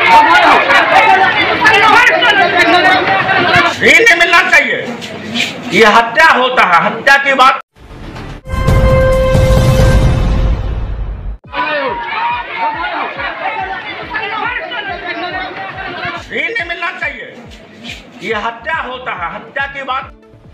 ये नहीं मिलना चाहिए। ये हत्या होता है, हत्या की बात ये नहीं मिलना चाहिए। ये हत्या होता है, हत्या की बात।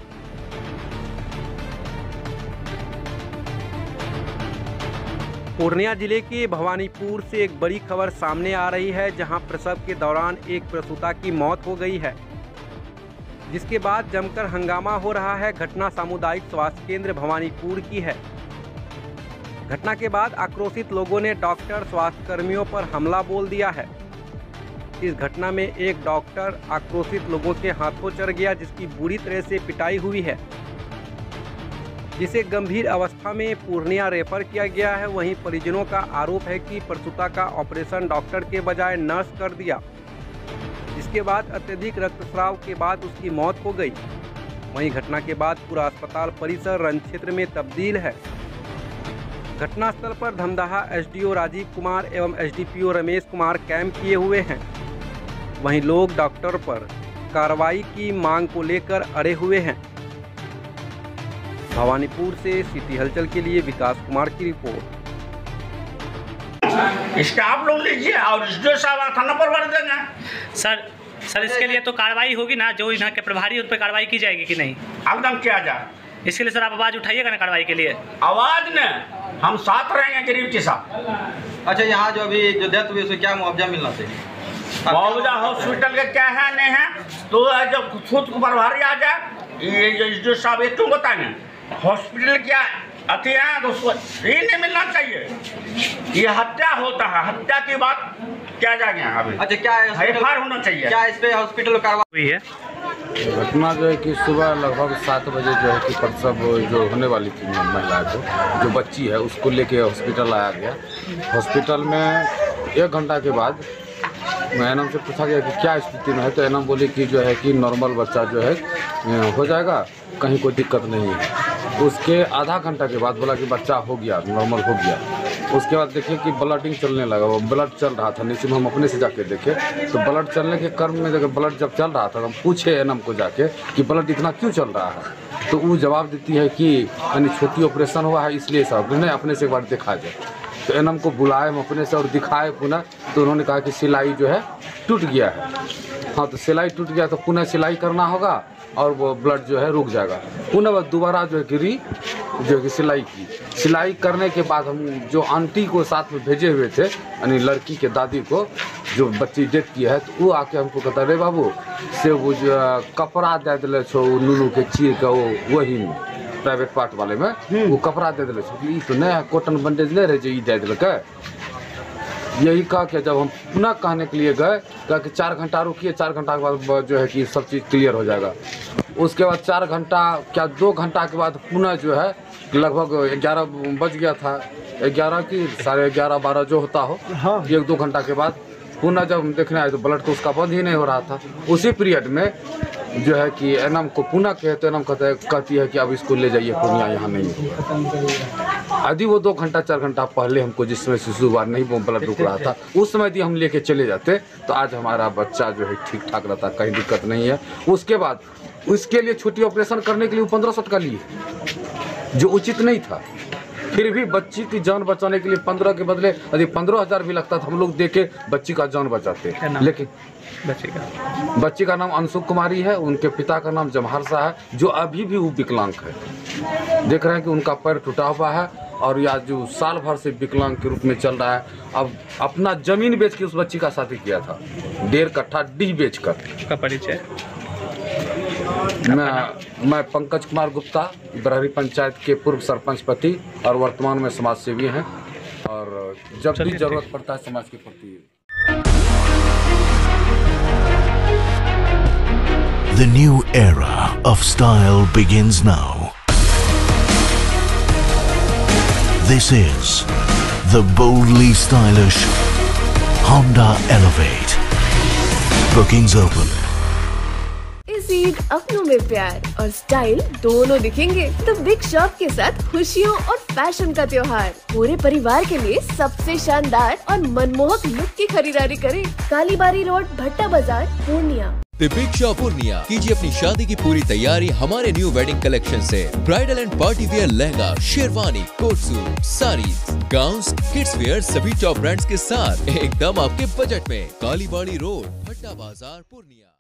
पूर्णिया जिले के भवानीपुर से एक बड़ी खबर सामने आ रही है, जहां प्रसव के दौरान एक प्रसूता की मौत हो गई है, जिसके बाद जमकर हंगामा हो रहा है। घटना सामुदायिक स्वास्थ्य केंद्र भवानीपुर की है। घटना के बाद आक्रोशित लोगों ने डॉक्टर स्वास्थ्य कर्मियों पर हमला बोल दिया है। इस घटना में एक डॉक्टर आक्रोशित लोगों के हाथों चढ़ गया, जिसकी बुरी तरह से पिटाई हुई है, जिसे गंभीर अवस्था में पूर्णिया रेफर किया गया है। वहीं परिजनों का आरोप है कि प्रसूता का ऑपरेशन डॉक्टर के बजाय नर्स कर दिया, जिसके बाद अत्यधिक रक्तस्राव के बाद उसकी मौत हो गई। वहीं घटना के बाद पूरा अस्पताल परिसर रण क्षेत्र में तब्दील है। घटनास्थल पर धमदाहा एसडीओ राजीव कुमार एवं एसडीपीओ रमेश कुमार कैंप किए हुए हैं। वहीं लोग डॉक्टर पर कार्रवाई की मांग को लेकर अड़े हुए हैं। भवानीपुर से सिटी हलचल के लिए विकास कुमार की रिपोर्ट। इसका आप लोग लीजिए और जो साहब थाना पर भर देंगे। सर इसके लिए तो कार्रवाई होगी ना, जो यहाँ के प्रभारी उन पर कार्रवाई की जाएगी कि नहीं? एकदम किया जाए। इसके लिए सर आप आवाज़ उठाइएगा ना कार्रवाई के लिए। आवाज़ ने हम साथ रहेंगे गरीब के साथ। अच्छा, यहाँ जो अभी जो डेथ हुई उसे क्या मुआवजा मिलना चाहिए? मुआवजा हॉस्पिटल के क्या है नहीं है तो जब खुद को प्रभारी आ जाए, ये जो साहब एक तो बताएंगे हॉस्पिटल क्या अति है तो उसको ये नहीं मिलना चाहिए। ये हत्या होता है, हत्या की बात क्या जाएंगे अभी। अच्छा, क्या एफआईआर होना चाहिए? क्या इस पे हॉस्पिटल कार्रवाई हुई है? घटना जो है कि सुबह लगभग 7 बजे जो है कि प्रसव जो होने वाली थी महिला को, जो बच्ची है उसको लेके हॉस्पिटल आया गया। हॉस्पिटल में 1 घंटा के बाद एनम से पूछा गया कि क्या स्थिति में है, तो एनम बोली कि जो है कि नॉर्मल बच्चा जो है हो जाएगा, कहीं कोई दिक्कत नहीं है। उसके आधा घंटा के बाद बोला कि बच्चा हो गया, नॉर्मल हो गया। उसके बाद देखिए कि ब्लडिंग चलने लगा, वो ब्लड चल रहा था नीचे में। हम अपने से जाके देखे तो ब्लड चलने के क्रम में जब ब्लड जब चल रहा था तो हम पूछे एनम को जाके कि ब्लड इतना क्यों चल रहा है, तो वो जवाब देती है कि यानी छोटी ऑपरेशन हुआ है इसलिए सब नहीं, अपने से एक बार दिखा जाए। तो एनम को बुलाए हम अपने से और दिखाए पुनः, तो उन्होंने कहा कि सिलाई जो है टूट गया है। हाँ, तो सिलाई टूट गया तो पुनः सिलाई करना होगा और वो ब्लड जो है रुक जाएगा। पुनः दोबारा जो है गिरी जो है कि सिलाई करने के बाद हम जो आंटी को साथ में भेजे हुए थे, यानी लड़की के दादी को जो बच्ची डेथ की है, तो वो आके हमको कहता रे बाबू से वो जो कपड़ा दे दिले छो नूनू के चीर के वही में प्राइवेट पार्ट वाले में वो कपड़ा दे दिले छो, ई तो नहीं कॉटन बैंडेज नहीं रहे जो ई दे दिलक। यही कहा कि जब हम पुनः कहने के लिए गए, कहा कि 4 घंटा रुकिए, 4 घंटा के बाद जो है कि सब चीज़ क्लियर हो जाएगा। उसके बाद 4 घंटा क्या 2 घंटा के बाद पुनः जो है लगभग 11 बज गया था, 11 की 11:30 12 जो होता हो, 1-2 घंटा के बाद पुनः जब हम देखने आए तो ब्लड तो उसका बंद ही नहीं हो रहा था। उसी पीरियड में जो है कि एनम को पुनः कहे तो एनम कहती है कि अब इसको ले जाइए पूर्णिया, यहाँ नहीं। यदि वो 2 घंटा 4 घंटा पहले हमको जिस समय शिशु बार नहीं वो ब्लड रुक रहा था, उस समय यदि हम लेके चले जाते तो आज हमारा बच्चा जो है ठीक ठाक रहता, कहीं दिक्कत नहीं है। उसके बाद उसके लिए छोटी ऑपरेशन करने के लिए 1500 का लिए, जो उचित नहीं था। फिर भी बच्ची की जान बचाने के लिए 15 के बदले यदि 15,000 भी लगता तो हम लोग देके बच्ची का जान बचाते। लेकिन बच्ची का नाम अंशु कुमारी है, उनके पिता का नाम जमहर शाह है, जो अभी भी वो विकलांग है। देख रहे हैं कि उनका पैर टूटा हुआ है और या जो साल भर से विकलांग के रूप में चल रहा है। अब अपना जमीन बेच के उस बच्ची का शादी किया था, 1.5 कट्ठा डी बेच कर। का परिचय? मैं पंकज कुमार गुप्ता, बरहरी पंचायत के पूर्व सरपंच पति और वर्तमान में समाज सेवी हैं, और जब भी जरूरत पड़ता है समाज के प्रति। The new era of style begins now. This is the boldly stylish Honda Elevate. Bookings open. सीड अपनों में प्यार और स्टाइल दोनों दिखेंगे। तो बिग शॉप के साथ खुशियों और फैशन का त्योहार पूरे परिवार के लिए सबसे शानदार और मनमोहक लुक की खरीदारी करें। Kalibari road, Bhatta Bazar, Purnia. The big shop Purnia. कीजिए अपनी शादी की पूरी तैयारी हमारे न्यू वेडिंग कलेक्शन से। Bridal and party wear lehenga, sherwani, coat suit, sarees, gowns, kids wear सभी टॉप ब्रांड्स के साथ एकदम आपके बजट में। कालीबाड़ी रोड, भट्टा बाजार, पूर्णिया।